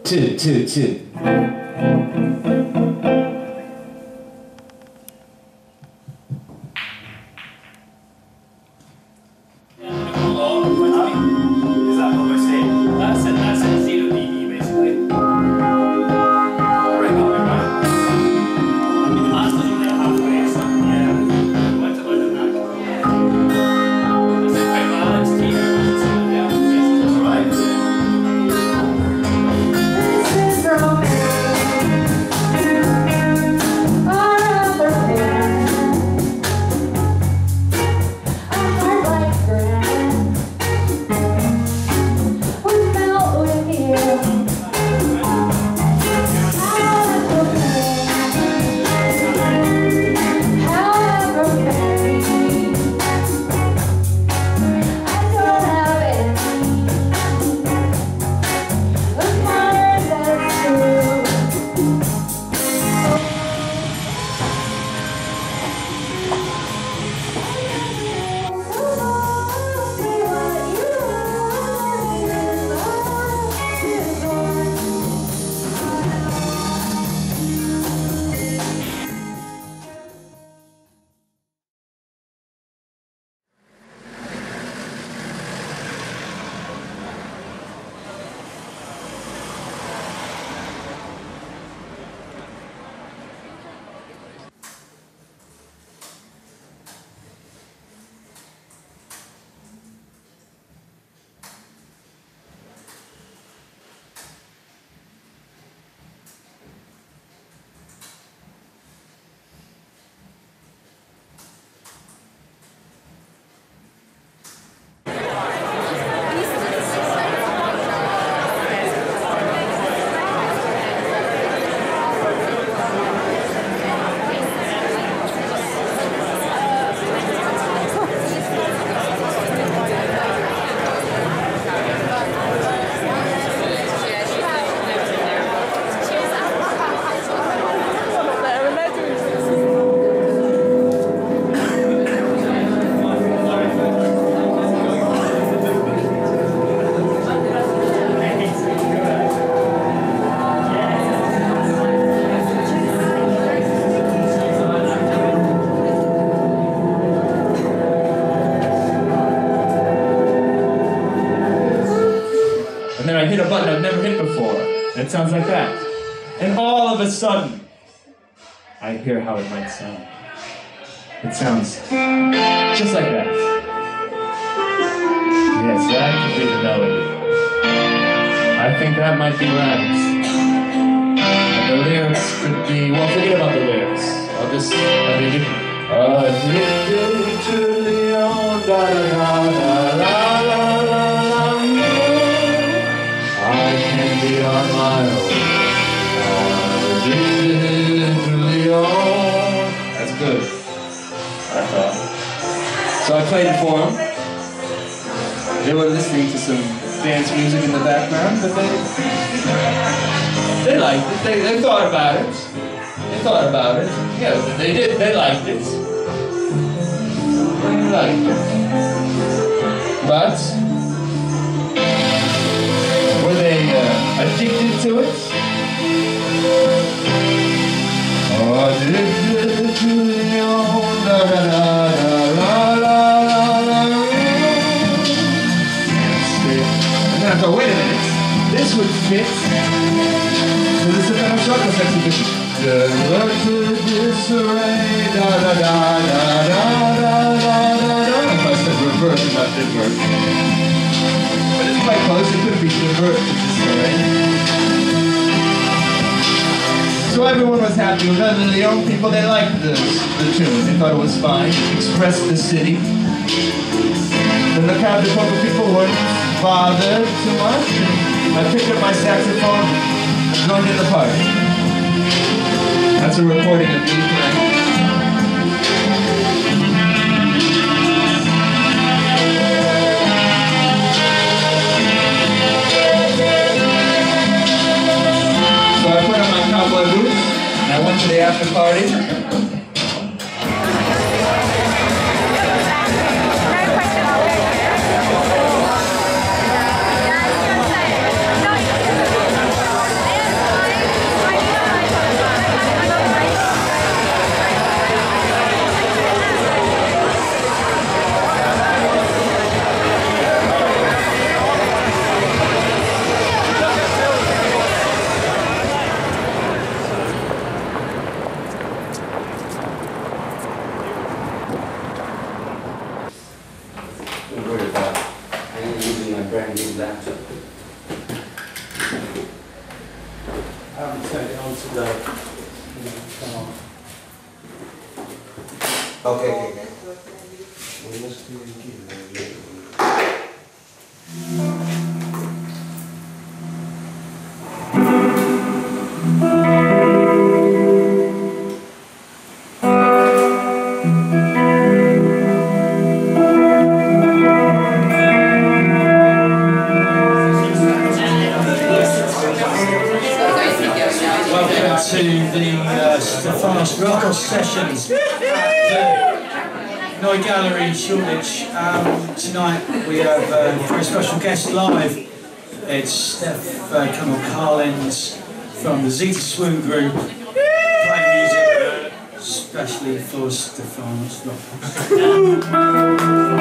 2. That's a 0 dB basically. Right now, right? I mean, the master's only halfway, so yeah, we went to learn the knack. Is it quite balanced here? Yeah, yes, that's right. This is romance. I hit a button I've never hit before. It sounds like that. And all of a sudden, I hear how it might sound. It sounds just like that. Yes, that could be the melody. I think that might be right. And the lyrics could be, well, forget about the lyrics. I'll just, addicted to Leon, da da da da la la la la. I can be on my own. Addicted to Leon. That's good, I thought. So I played it for them. They were listening to some dance music in the background, but they liked it. They thought about it. They thought about it. Yeah, they did. They liked it. They liked it. But were they addicted to it? Addicted to your da da da da la la la la. And then I thought, wait a minute, this would fit to the Stefanos Rokos exhibition. Revert to disarray, da da da da da da da da. If I said revert, that did work. But it's quite close, it could be revert to disarray. So everyone was happy with it, and the young people, they liked the tune. They thought it was fine, it expressed the city. Then the countercultural people weren't bothered too much. I picked up my saxophone and joined in the party. That's a recording of me playing. So I put on my cowboy boots and I went to the after party. haven't turned it on today. Okay. Welcome to the Stefanos Rokos sessions at the Neu Gallery in Shoreditch. Tonight we have a very special guest live. It's Stef Kamil Carlens from the Zita Swoon Group, playing music especially for Stefanos Rokos.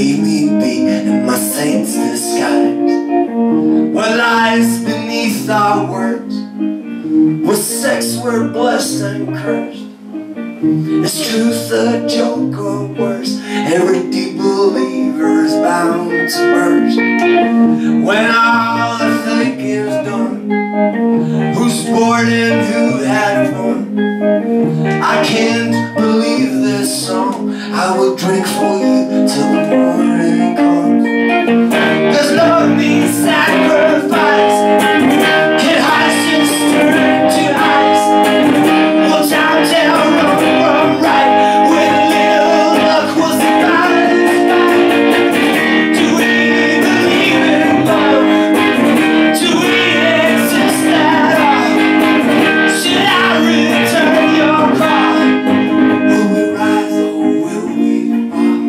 leave me be in my saint's disguise. What lies beneath our words? With sex we're blessed and cursed. Is truth a joke or worse? Every deep believer is bound to burst. When all the thinking's done, who's bored and who had fun? I can't believe this song. I will drink for you till the morning comes. 'Cause love means sacrifice. Can hearts just turn to ice? Will time tell wrong right? With a little luck we'll survive. Do we believe in love? Do we exist at all? Should I return your call? Will we rise or will we fall?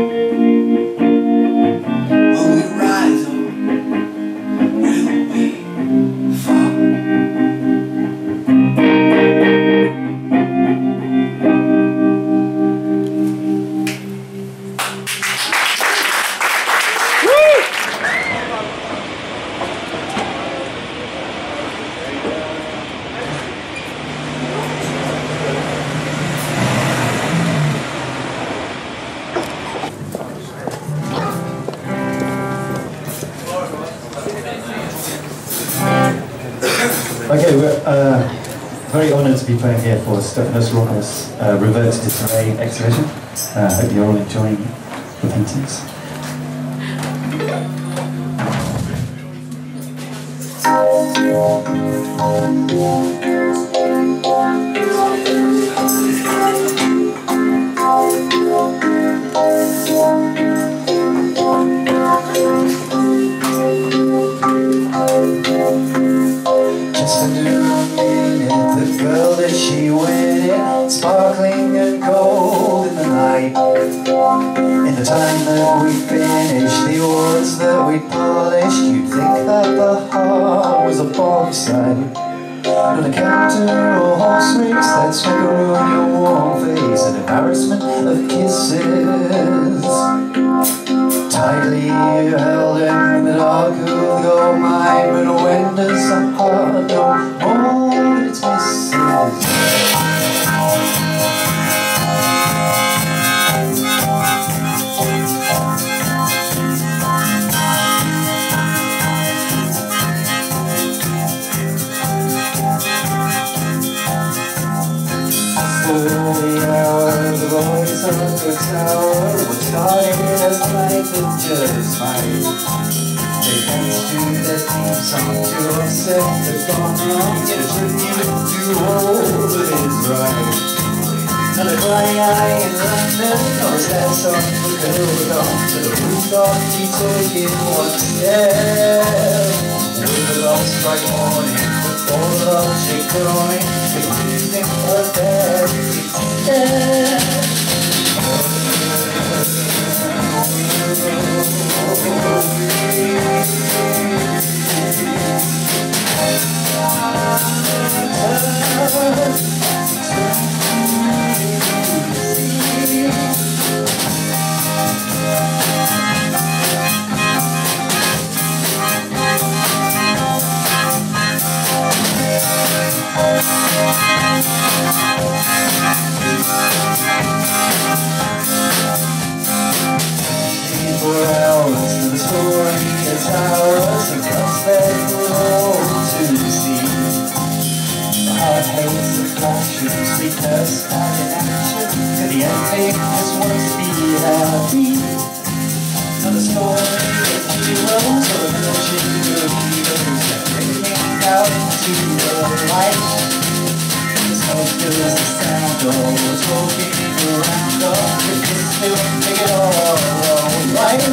Will we rise or will we fall? Okay, we're very honoured to be playing here for Stefanos Rokos' Revert Disarray Exhibition. I hope you're all enjoying the paintings. Just a new minute, the girl that she went, sparkling and gold in the night. In the time that we finished, the words that we polished, you'd think that the heart was a bomb site. Not a counter or horse race that's going to ruin your warm face, an embarrassment of kisses. Tightly held in the dark of your mind, but when does the heart know more its misses? The voice of the tower was starting as light that just might. They dance to their theme song to offset the gone wrong, get a tribute to all that is right. Not a crying eye in London, nor a sad song for gold on to the rooftop, he took it one step. With the lost bright morning, all the logic growing, confusing for that instead. For hours to the story is ours, and comes that we're all to see. The heart hates the flashes, sweetness and inaction, and the ending just wants to be happy. Now the story is heroes, or the fortune of heroes, and bringing out into the light. The smoke fills the sound, all the talking around, all the kids still make it all right.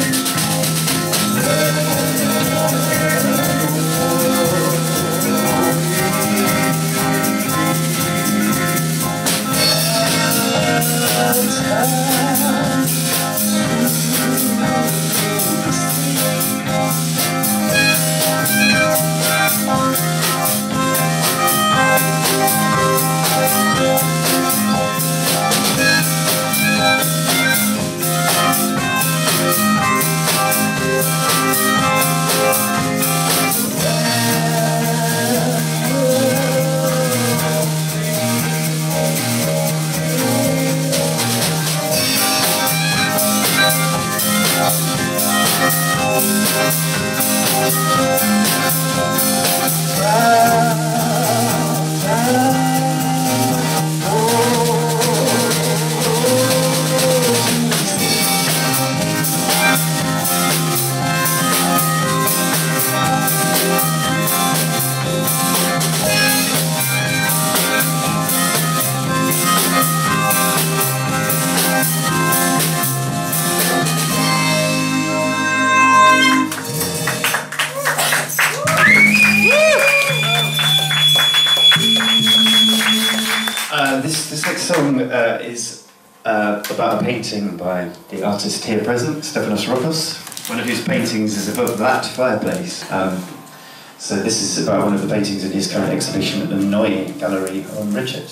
This next song is about a painting by the artist here present, Stefanos Rokos. One of his paintings is above that fireplace. So this is about one of the paintings in his current exhibition at the Neu Gallery on Revert.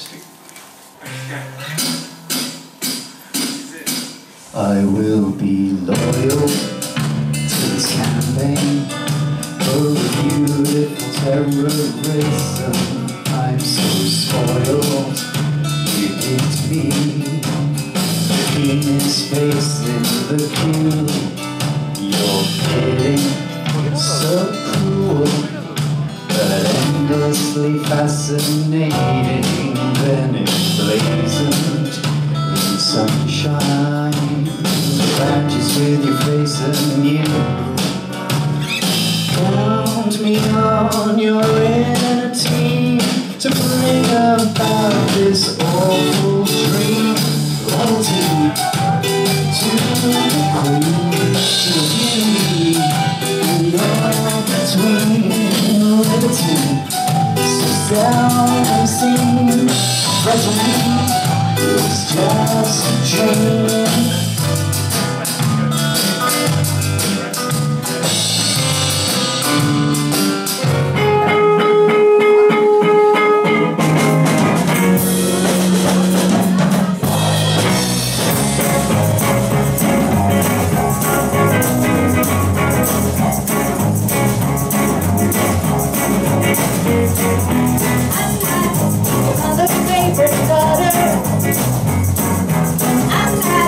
I will be loyal to this campaign for beautiful terrorism. I'm so spoiled, you picked me. The cleanest face in the queue. You're kidding, so cruel, but endlessly fascinating. Then emblazoned in sunshine, badges with your face and you. Count me on your inner team to bring about this awful dream. Loyalty to the queen, to you, and you're between liberty, so seldom seen. Presently, it's just a dream. Another favorite daughter. I'm